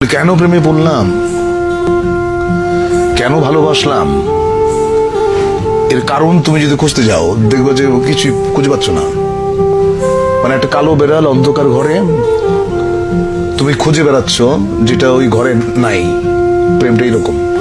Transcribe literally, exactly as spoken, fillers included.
কেন প্রেমে পড়লাম, কেন ভালোবাসলাম, এর কারণ তুমি যদি খুঁজতে যাও দেখবে যে কিছু খুঁজে পাচ্ছ না। মানে একটা কালো বেড়াল অন্ধকার ঘরে তুমি খুঁজে বেড়াচ্ছ যেটা ওই ঘরে নাই। প্রেমটা এরকম।